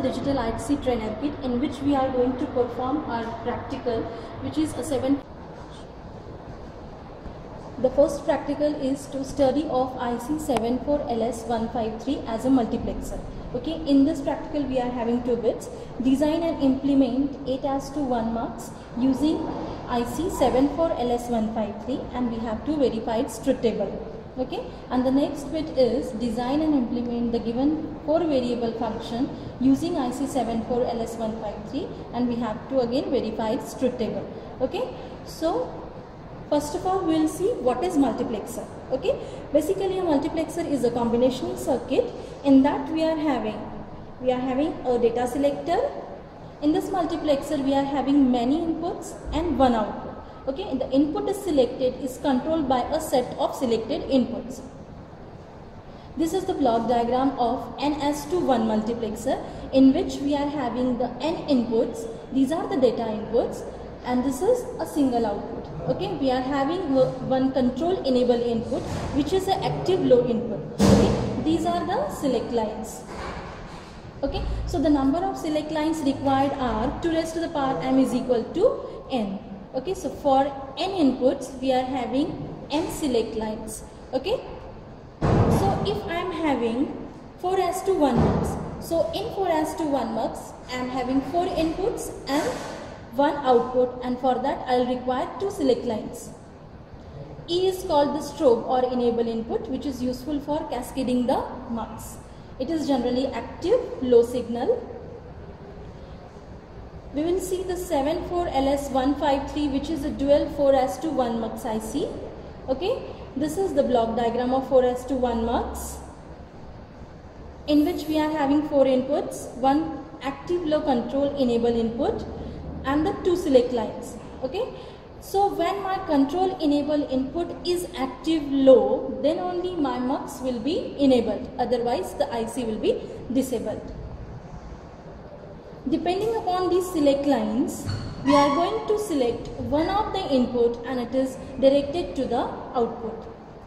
digital IC trainer kit in which we are going to perform our practical, which is a 7. The first practical is to study of IC74LS153 as a multiplexer. Okay, in this practical we are having 2 bits. Design and implement 8:1 marks using IC74LS153, and we have to verify its truth table. Okay, and the next bit is design and implement the given 4 variable function using IC74LS153, and we have to again verify its truth table. Okay, so first of all, we will see what is multiplexer. Okay, basically a multiplexer is a combinational circuit. In that we are having a data selector. In this multiplexer we are having many inputs and one output. Okay, the input is selected is controlled by a set of selected inputs. This is the block diagram of NS21 multiplexer, in which we are having the n inputs. These are the data inputs, and this is a single output. Okay, we are having one control enable input, which is an active low input. Okay, these are the select lines. Okay, so the number of select lines required are 2 raised to the power m is equal to n. Okay, so for n inputs we are having n select lines. Okay, so if I am having 4:1 mux, so in 4:1 mux I am having 4 inputs and 1 output, and for that I will require 2 select lines. E is called the strobe or enable input, which is useful for cascading the mux. It is generally active low signal. We will see the 74LS153, which is a dual 4:1 mux IC. Okay, this is the block diagram of 4:1 mux, in which we are having 4 inputs, 1 active low control enable input, and the 2 select lines. Okay, so when my control enable input is active low, then only my mux will be enabled, otherwise the IC will be disabled. Depending upon these select lines, we are going to select one of the input and it is directed to the output.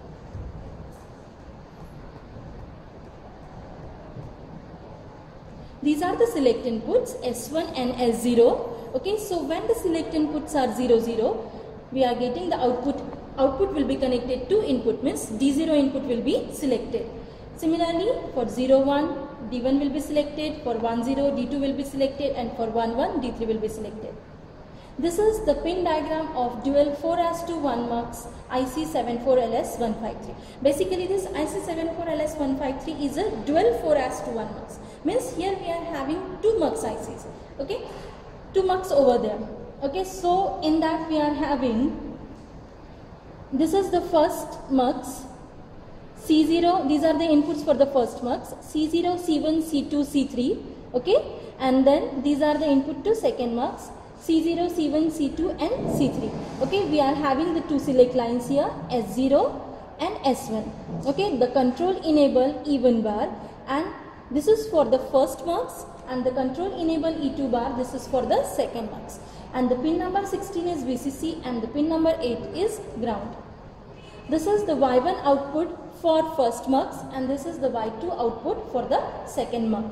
These are the select inputs S1 and S0. Okay, so when the select inputs are 0, 0, we are getting the output. Output will be connected to input, means D0 input will be selected. Similarly, for 0, 1, D1 will be selected, for 1, 0, D2 will be selected, and for 1, 1, D3 will be selected. This is the pin diagram of dual 4:1 mux IC74LS153. Basically, this IC74LS153 is a dual 4:1 mux. Means here we are having 2 mux ICs. Okay, 2 mux over there. Okay, so in that we are having, this is the first mux, C0, these are the inputs for the first mux, C0, C1, C2, C3, okay, and then these are the input to second mux, C0, C1, C2 and C3. Okay, we are having the 2 select lines here, S0 and S1. Okay, the control enable even bar, and this is for the first mux, and the control enable E2 bar, this is for the second mux, and the pin number 16 is VCC and the pin number 8 is ground. This is the Y1 output for first mux, and this is the Y2 output for the second mux.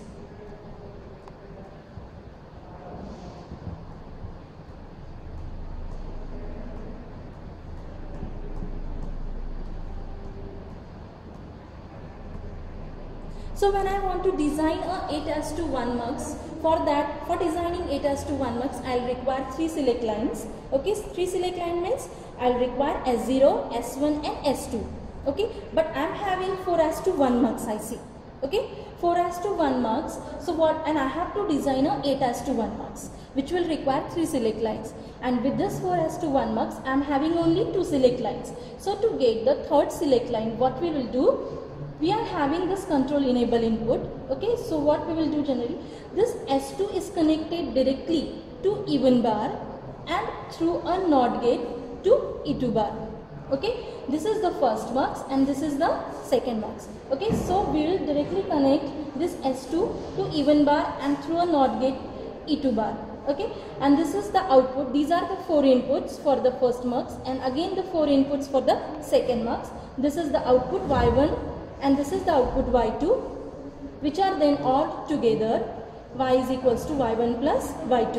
So when I want to design a 8:1 mux, for designing 8:1 mux, I will require 3 select lines. Okay, 3 select line means I will require S0, S1 and S2. Okay, but I am having 4:1 mux IC. Okay, 4:1 mux. So what? And I have to design a 8:1 mux, which will require 3 select lines. And with this 4:1 mux, I am having only 2 select lines. So to get the third select line, what we will do? We are having this control enable input. Okay, so what we will do generally, this S2 is connected directly to even bar and through a NOT gate to E2 bar. Okay, this is the first mux and this is the second mux. Okay, so we will directly connect this S2 to even bar and through a NOT gate E2 bar. Okay, and this is the output. These are the 4 inputs for the first mux, and again the 4 inputs for the second mux. This is the output Y1 and this is the output Y2, which are then all together y is equals to y1 plus y2.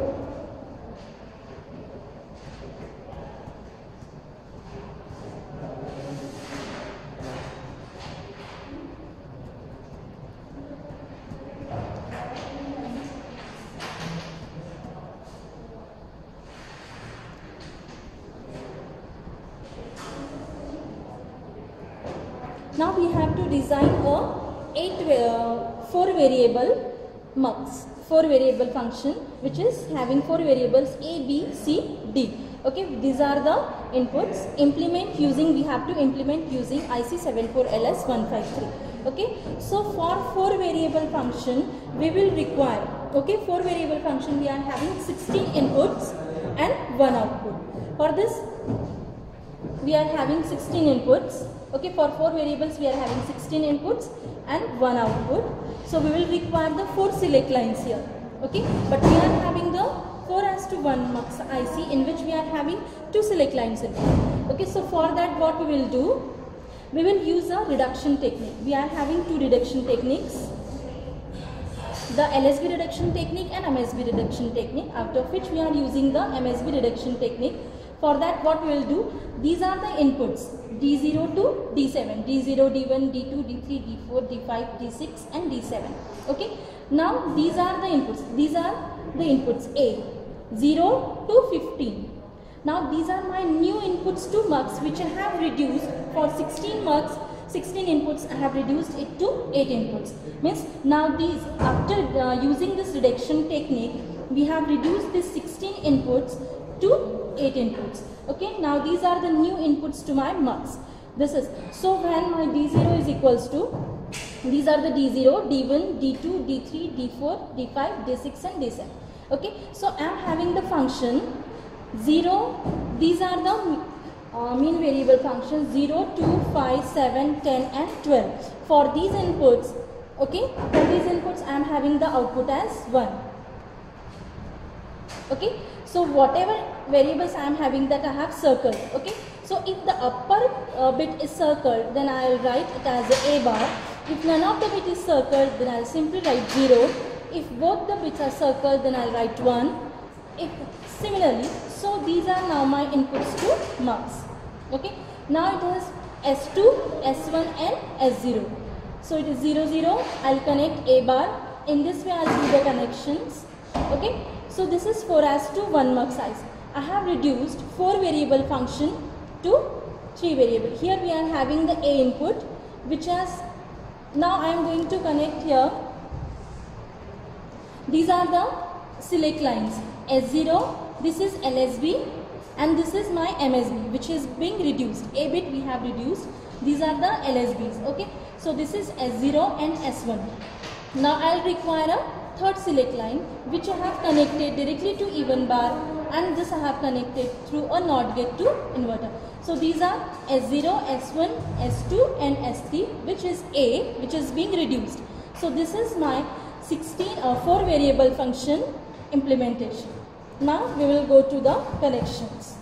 Now we have to design a 4 variable mux, 4 variable function which is having 4 variables a, b, c, d. Okay, these are the inputs. We have to implement using IC74LS153. Okay, so for 4 variable function we will require, okay, 4 variable function we are having 16 inputs and 1 output. For this we are having 16 inputs. Okay, for 4 variables we are having 16 inputs and 1 output. So we will require the 4 select lines here. Okay, but we are having the 4:1 mux IC in which we are having 2 select lines in it. Okay, so for that what we will do? We will use a reduction technique. We are having 2 reduction techniques, the LSB reduction technique and MSB reduction technique, out of which we are using the MSB reduction technique. For that what we will do? These are the inputs D0 to D7, D0, D1, D2, D3, D4, D5, D6 and D7. Okay. Now these are the inputs. These are the inputs A, 0 to 15. Now these are my new inputs to mux which I have reduced for 16 mux. 16 inputs I have reduced it to 8 inputs. Means now these, after using this reduction technique, we have reduced this 16 inputs to 8 inputs. Okay, now these are the new inputs to my mux. This is, so when my D0 is equals to, these are the D0, D1, D2, D3, D4, D5, D6 and D7. Okay, so I am having the function 0, these are the mean variable functions 0, 2, 5, 7, 10 and 12. For these inputs, okay, for these inputs I am having the output as 1. Okay, so whatever variables I am having, that I have circled. Okay, so if the upper bit is circled, then I will write it as a bar. If none of the bit is circled, then I will simply write 0. If both the bits are circled, then I will write 1. If similarly, so these are now my inputs to mux. Okay, now it is S2, S1 and S0. So it is 0, 0. I will connect a bar. In this way I will do the connections. Okay, so this is 4:1 mux size. I have reduced 4 variable function to 3 variable. Here we are having the A input, which has, now I am going to connect here. These are the select lines. S0, this is LSB and this is my MSB, which is being reduced. A bit we have reduced. These are the LSBs. Okay, so this is S0 and S1. Now I will require a third select line which I have connected directly to even bar, and this I have connected through a NOT gate to inverter. So these are S0, S1, S2 and S3, which is A, which is being reduced. So this is my 4 variable function implementation. Now we will go to the connections.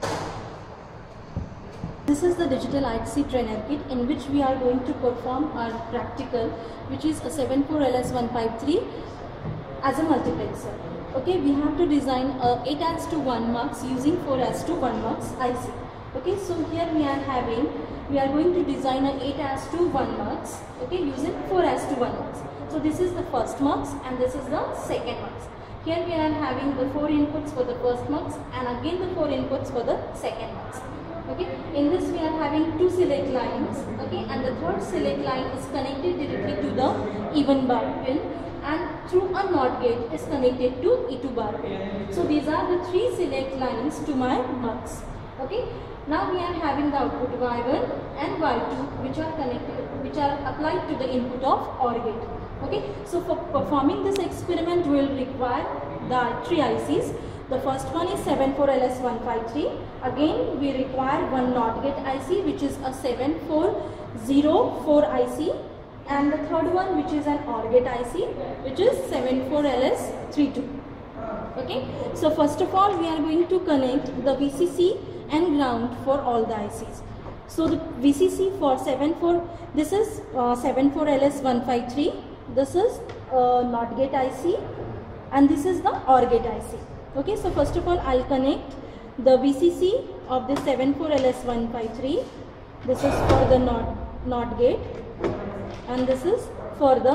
This is the digital IC trainer kit in which we are going to perform our practical, which is a 74LS153 as a multiplexer. Okay, we have to design a 8:1 mux using 4:1 mux IC. Okay, so here we are going to design a 8:1 mux, okay, using 4:1 mux. So this is the first mux and this is the second mux. Here we are having the 4 inputs for the first mux and again the 4 inputs for the second mux. Okay, in this we are having 2 select lines, okay, and the third select line is connected directly to the even bar pin and through a NOT gate is connected to E2 bar pin. So these are the 3 select lines to my mux. Okay, now we are having the output Y1 and Y2 which are connected, which are applied to the input of OR gate. Okay, so for performing this experiment we will require the 3 ICs. The first one is 74LS153. Again we require one NOT gate IC which is a 7404 IC, and the third one which is an OR gate IC which is 74LS32. Okay, so first of all we are going to connect the VCC and ground for all the ICs. So the VCC for this is 74LS153, this is NOT gate IC, and this is the OR gate IC. Okay, so first of all I'll connect the VCC of the 74LS153. This is for the NOT gate, and this is for the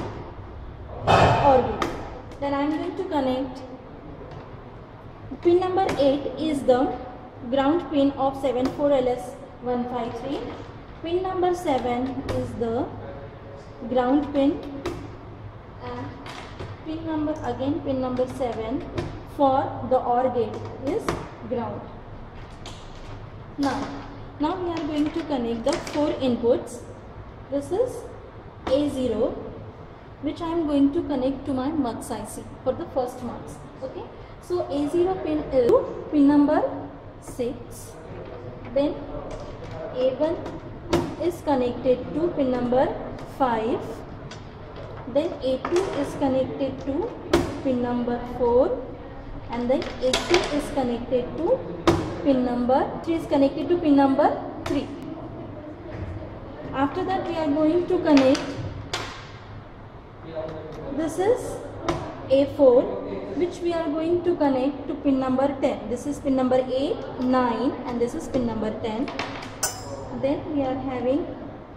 OR gate. Then I am going to connect pin number 8 is the ground pin of 74LS153. Pin number 7 is the ground pin, and pin number 7 for the OR gate is ground. Now we are going to connect the 4 inputs. This is A0, which I am going to connect to my MUX IC for the first MUX. Okay, so A0 pin is pin number 6. Then A1 is connected to pin number 5. Then A2 is connected to pin number 4, and then A3 is connected to pin number 3 3. After that we are going to connect, this is A4, which we are going to connect to pin number 10. This is pin number 8, 9, and this is pin number 10. Then we are having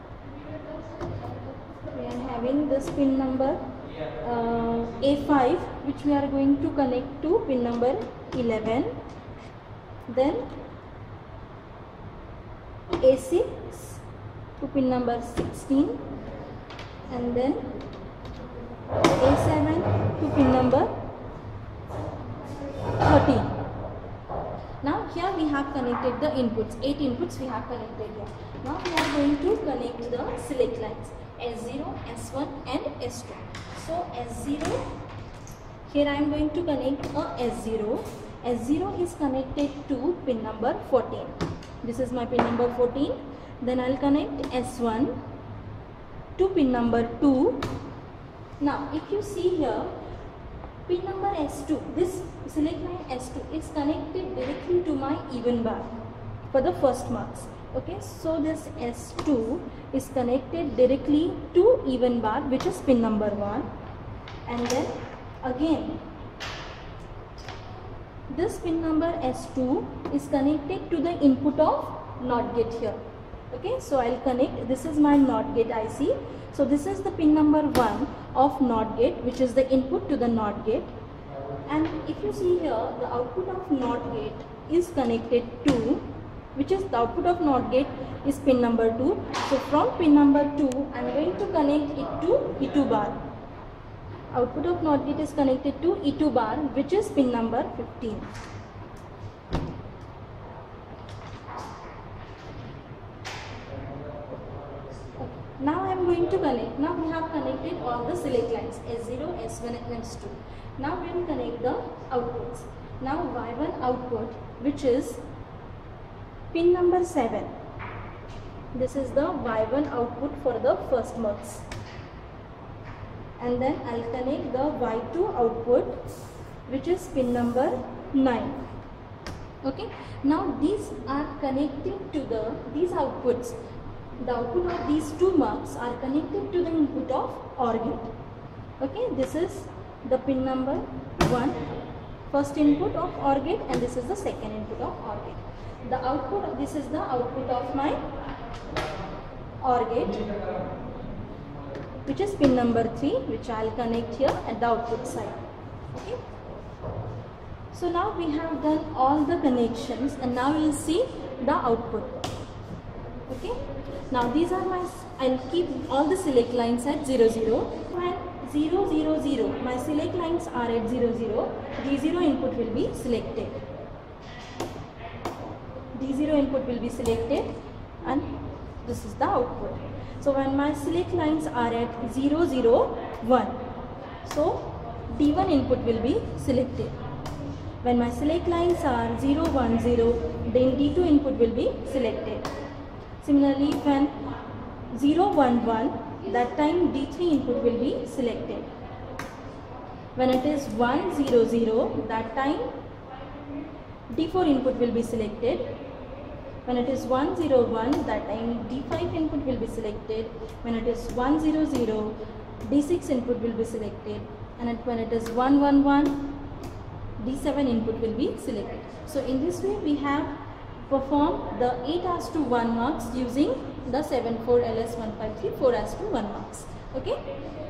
this pin number A5, which we are going to connect to pin number 11. Then A6 to pin number 16, and then A7 to pin number 13. Now here we have connected the inputs, 8 inputs we have connected here. Now we are going to connect the select lines S0, S1 and S2. So S0, here I am going to connect a S0. S0 is connected to pin number 14. This is my pin number 14. Then I will connect S1 to pin number 2. Now if you see here, pin number S2, this select line S2 is connected directly to my even bar for the first MUX. Okay, so this S2 is connected directly to even bar, which is pin number 1, and then again this pin number S2 is connected to the input of NOT gate here. Okay, so I'll connect, this is my NOT gate IC. So this is the pin number 1 of NOT gate, which is the input to the NOT gate. And if you see here, the output of NOT gate is connected to, which is the output of NOT gate is pin number 2. So from pin number 2, I am going to connect it to E2 bar. Output of NOT gate is connected to E2 bar, which is pin number 15. Now I am going to connect. Now we have connected all the select lines S0, S1 and S2. Now we will connect the outputs. Now Y1 output, which is pin number 7. This is the Y1 output for the first MUX. And then I will connect the Y2 output, which is pin number 9. Okay. Now these are connected to these outputs. The output of these two MUX are connected to the input of OR gate. Okay, this is the pin number 1, first input of OR gate, and this is the second input of OR gate. The output of this is the output of my OR gate, which is pin number 3, which I will connect here at the output side. Okay. So now we have done all the connections, and now you will see the output. Okay. Now these are my, I will keep all the select lines at 0, 0. When 0, 0, 0, my select lines are at 0, 0, D0 input will be selected. D0 input will be selected, and this is the output. So when my select lines are at 0, 0, 1, so D1 input will be selected. When my select lines are 0, 1, 0, then D2 input will be selected. Similarly, when 0, 1, 1, that time D3 input will be selected. When it is 1, 0, 0, that time D4 input will be selected. When it is 1, 0, 1, that time D5 input will be selected. When it is 1, 0, 0, D6 input will be selected, and when it is 1 1 1, D7 input will be selected. So in this way we have performed the 8:1 marks using the 74LS153 4:1 marks. Okay.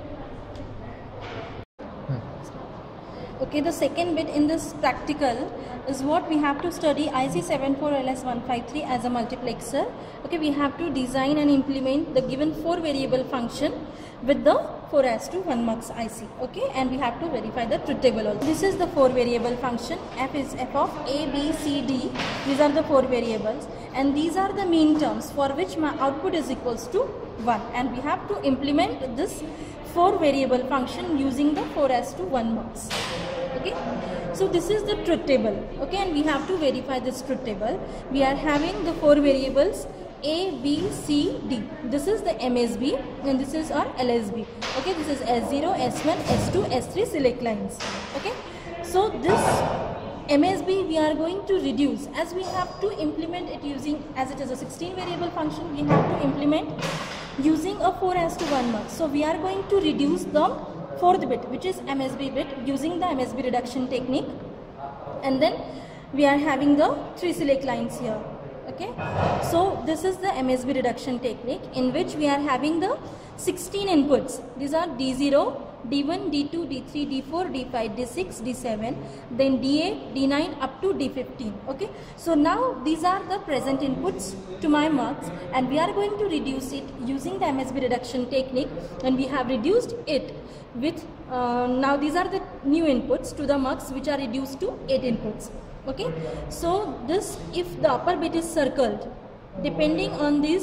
Okay, the second bit in this practical is what we have to study IC74LS153 as a multiplexer. Okay, we have to design and implement the given 4 variable function with the 4:1 marks IC. Okay, and we have to verify the truth table also. This is the 4 variable function. F is f of A, B, C, D. These are the 4 variables, and these are the mean terms for which my output is equals to 1, and we have to implement this 4 variable function using the 4:1 marks. Okay, so this is the truth table. Okay, and we have to verify this truth table. We are having the 4 variables A, B, C, D. This is the MSB and this is our LSB. Okay, this is S0, S1, S2, S3 select lines. Okay, so this MSB we are going to reduce, as we have to implement it using, as it is a 16 variable function, we have to implement using a 4:1 mark. So we are going to reduce the 4th bit, which is MSB bit, using the MSB reduction technique, and then we are having the 3 select lines here. Okay, so this is the MSB reduction technique in which we are having the 16 inputs. These are D0, D1, D2, D3, D4, D5, D6, D7, then D8, D9 up to D15. Okay, so now these are the present inputs to my marks, and we are going to reduce it using the MSB reduction technique, and we have reduced it with now these are the new inputs to the marks which are reduced to 8 inputs. Okay, so this, if the upper bit is circled, depending on this,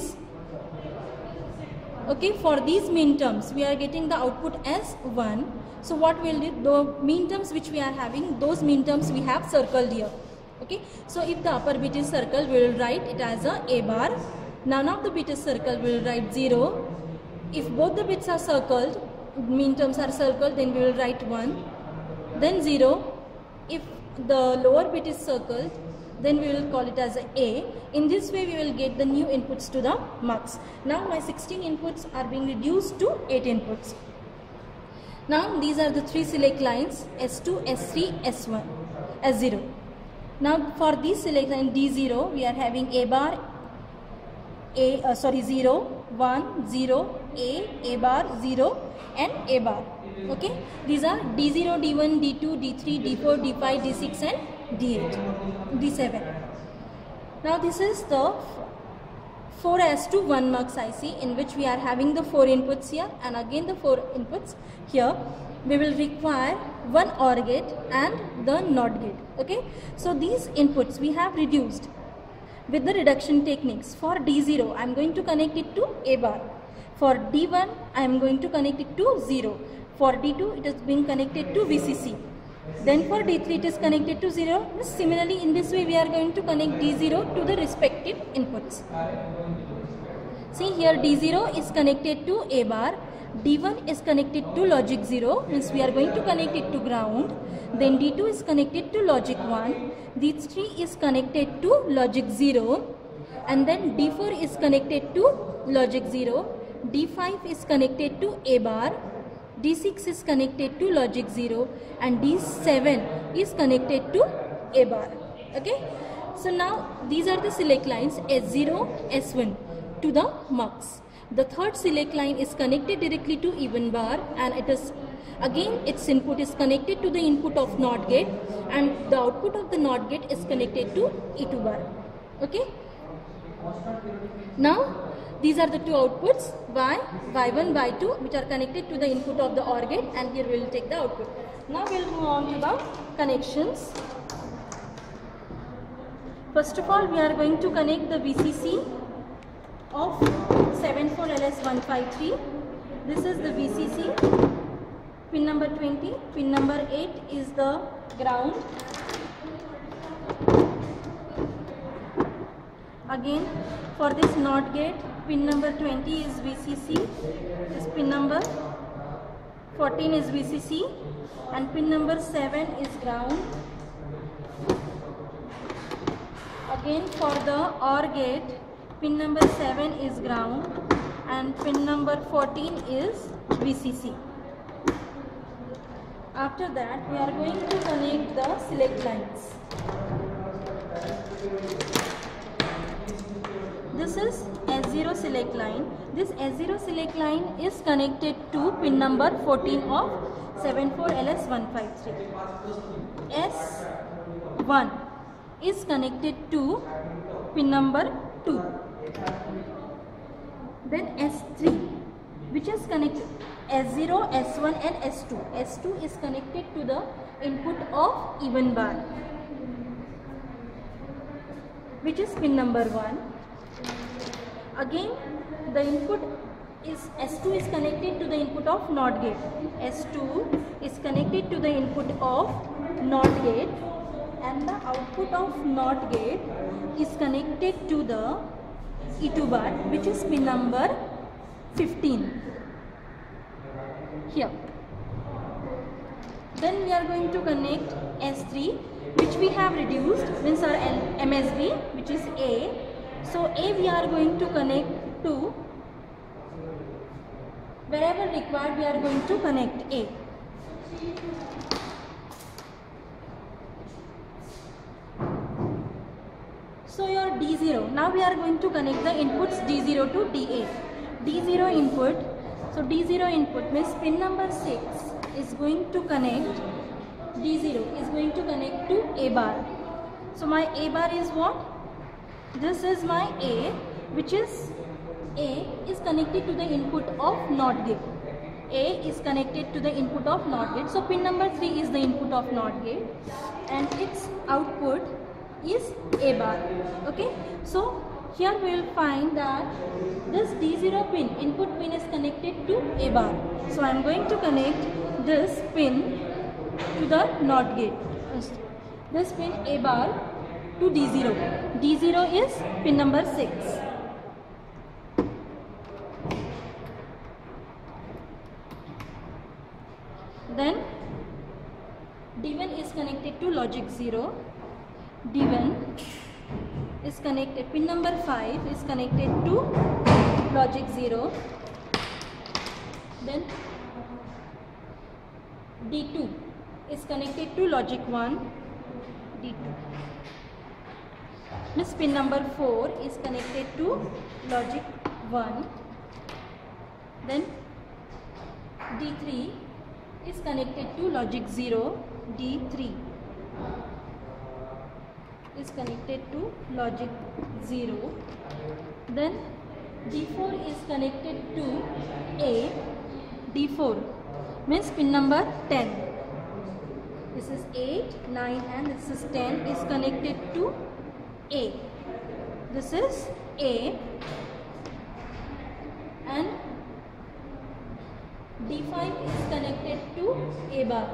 okay, for these mean terms we are getting the output as 1. So what will do, the mean terms which we are having, those mean terms we have circled here. Okay, so if the upper bit is circled, we will write it as a bar. None of the bit is circled, we will write 0. If both the bits are circled, mean terms are circled, then we will write 1, then 0. If the lower bit is circled, then we will call it as A. In this way we will get the new inputs to the marks. Now my 16 inputs are being reduced to 8 inputs. Now these are the 3 select lines, S2, S3, S1, S0. Now for these select line D0, we are having A bar, 0, 1, 0, A bar, 0 and A bar. Okay, these are D0, D1, D2, D3, D4, D5, D6 and D8, D7. Now this is the 4:1 marks IC in which we are having the 4 inputs here and again the 4 inputs here. We will require one OR gate and the NOT gate. Okay, so these inputs we have reduced with the reduction techniques. For D0 I am going to connect it to A bar. For D1 I am going to connect it to 0. For D2 it is being connected to VCC. Then for D3 it is connected to 0. Similarly, in this way we are going to connect D0 to the respective inputs. See here, D0 is connected to A bar, D1 is connected to logic 0, means we are going to connect it to ground. Then D2 is connected to logic 1, D3 is connected to logic 0, and then D4 is connected to logic 0, D5 is connected to A bar, D6 is connected to logic 0 and D7 is connected to A bar. Okay, so now these are the select lines S0, S1 to the mux. The third select line is connected directly to even bar, and it is again its input is connected to the input of NOT gate, and the output of the NOT gate is connected to E2 bar. Okay, now these are the two outputs, Y1, Y2, which are connected to the input of the OR gate, and here we will take the output. Now we will move on to the connections. First of all, we are going to connect the VCC of 74LS153. This is the VCC, pin number 20, pin number 8 is the ground. Again, for this NOT gate, pin number 20 is VCC, this pin number 14 is VCC, and pin number 7 is ground. Again, for the OR gate, pin number 7 is ground and pin number 14 is VCC. After that, we are going to connect the select lines. This is S0 select line. This S0 select line is connected to pin number 14 of 74LS153. S1 is connected to pin number 2. Then S3, which is connected S0, S1 and S2. S2 is connected to the input of even bar, which is pin number 1. Again, the input is S2 is connected to the input of NOT gate. S2 is connected to the input of NOT gate, and the output of NOT gate is connected to the E2 bar, which is pin number 15 here. Then we are going to connect S3, which we have reduced, means our MSB, which is A. So A we are going to connect to wherever required, we are going to connect A. So your D0, now we are going to connect the inputs D0 to DA. D0 input, so D0 input means pin number 6 is going to connect, D0 is going to connect to A bar. So my A bar is what? This is my A, which is A is connected to the input of NOT gate. A is connected to the input of NOT gate. So pin number 3 is the input of NOT gate and its output is A bar. Okay, so here we will find that this D0 pin, input pin, is connected to A bar. So I am going to connect this pin to the NOT gate. This pin A bar to D0. D0 is pin number 6. Then D1 is connected to logic 0. D1 is connected, pin number 5 is connected to logic 0. Then D2 is connected to logic 1. D2. This pin number 4 is connected to logic 1. Then D3 is connected to logic 0. D3 is connected to logic 0. Then D4 is connected to A. D4 means pin number 10. This is 8, 9 and this is 10 is connected to A. This is A, and D5 is connected to A bar.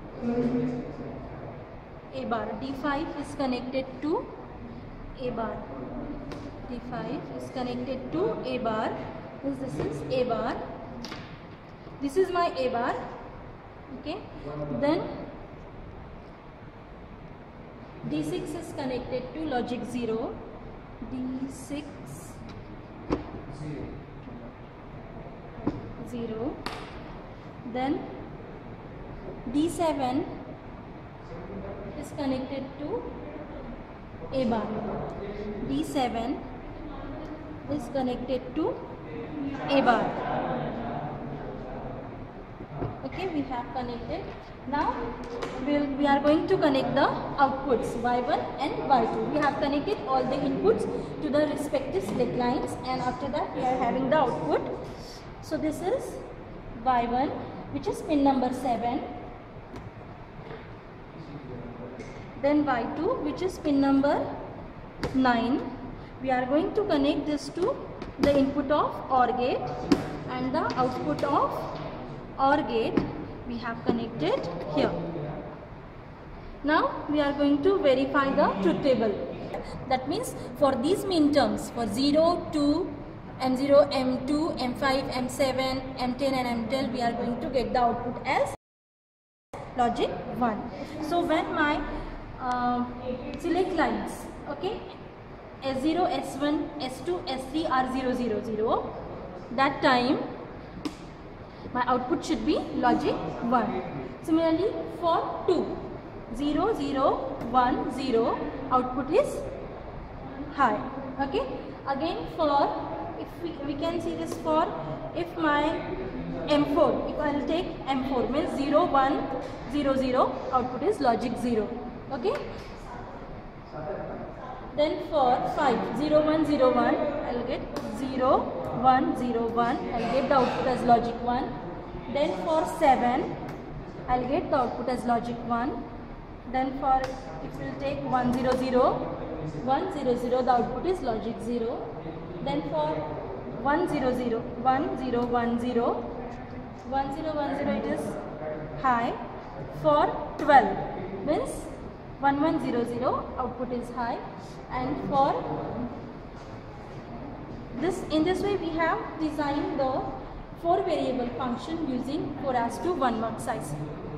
A bar. D5 is connected to A bar. D5 is connected to A bar. This is A bar. This is my A bar. Okay. Then D6 is connected to logic 0. D6 0. Then D7 is connected to A bar. D7 is connected to A bar. Okay, we have connected. Now we are going to connect the outputs Y1 and Y2. We have connected all the inputs to the respective select lines, and after that we are having the output. So this is Y1, which is pin number 7. Then Y2, which is pin number 9. We are going to connect this to the input of OR gate and the output of OR gate we have connected here. Now we are going to verify the truth table. That means for these min terms, for 0, 2, M0, M2, M5, M7, M10 and M12, we are going to get the output as logic 1. So when my select lines, okay, S0, S1, S2, S3 are 0, 0, 0, that time my output should be logic 1. Similarly for 2, 0 0 1 0, output is high. Okay, again for, if we can see this, for if my M4, if I will take M4 means 0 1 0 0, output is logic 0. Okay, then for 5, 0 1 0 1, I will get 0 1 0 1, I will get the output as logic 1. Then for 7, I will get the output as logic 1. Then for, if we will take 1 0 0 1 0 0, the output is logic 0. Then for 1 0 0 1 0 1 0 1 0 1 0, it is high. For 12 means 1 1 0 0, output is high. And for this, in this way we have designed the 4 variable function using 4:1 mux IC.